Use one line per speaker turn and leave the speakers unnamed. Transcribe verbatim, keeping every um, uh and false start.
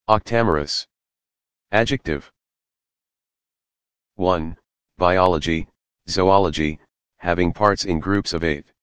Octamerous. Adjective. one. Biology, zoology, having parts in groups of eight.